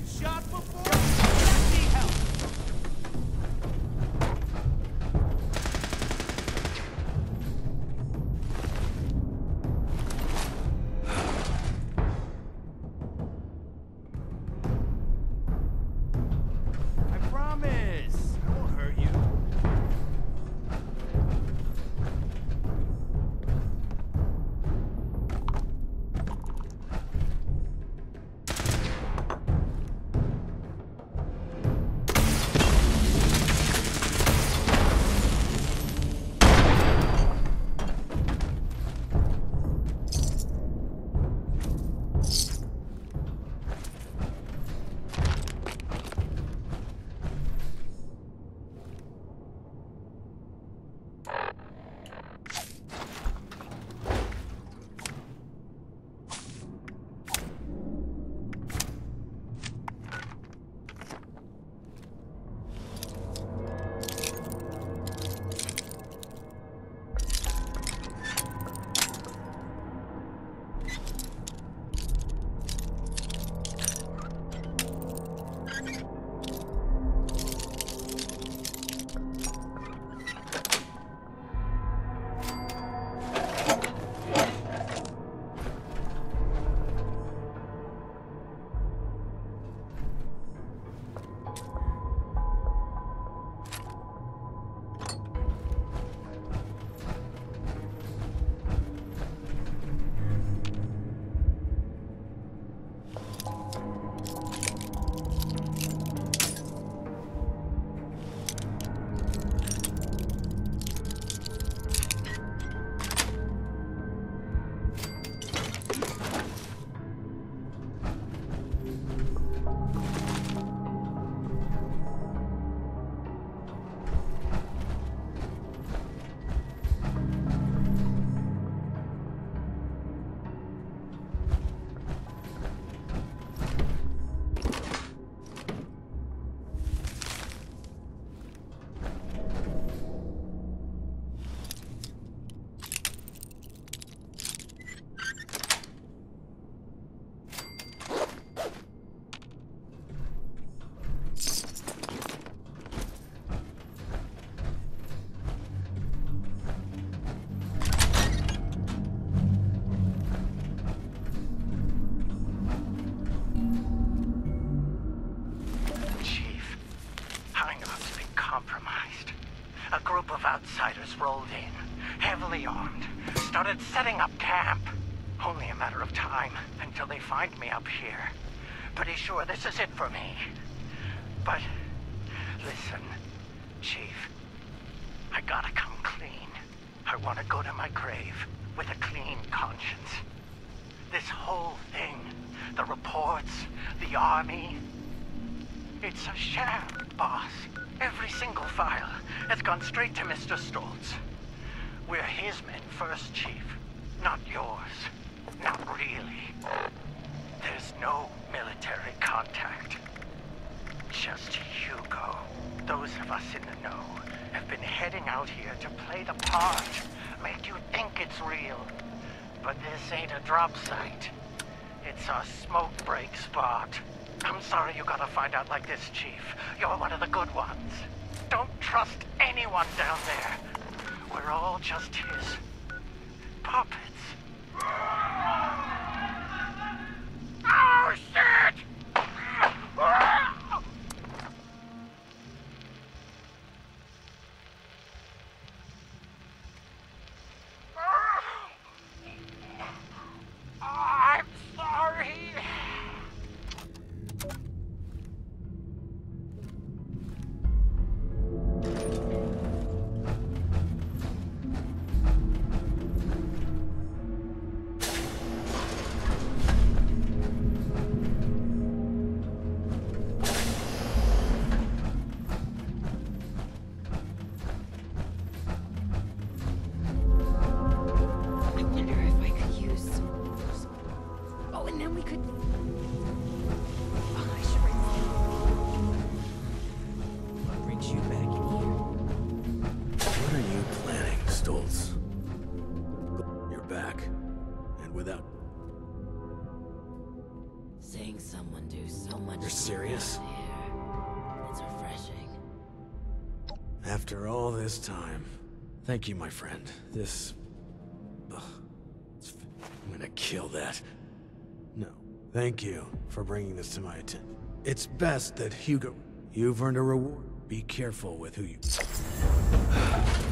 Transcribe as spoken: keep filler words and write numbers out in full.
shot before? Let me help. I promise. I won't hurt you. Outsiders rolled in, heavily armed, started setting up camp. Only a matter of time until they find me up here. Pretty sure this is it for me. But, listen, Chief, I gotta come clean. I want to go to my grave with a clean conscience. This whole thing, the reports, the army, it's a sham, boss. Every single file has gone straight to Mister Stoltz. We're his men first, Chief, not yours. Not really. There's no military contact. Just Hugo. Those of us in the know have been heading out here to play the part, make you think it's real. But this ain't a drop site. It's a smoke break spot. I'm sorry you gotta find out like this, Chief. You're one of the good ones. Don't trust anyone down there. We're all just his puppets. Oh, shit! I'm sorry. can do so much. You're serious? Here. It's refreshing. After all this time. Thank you, my friend. This... Ugh. It's... I'm gonna kill that. No. Thank you for bringing this to my attention. It's best that Hugo... You've earned a reward. Be careful with who you...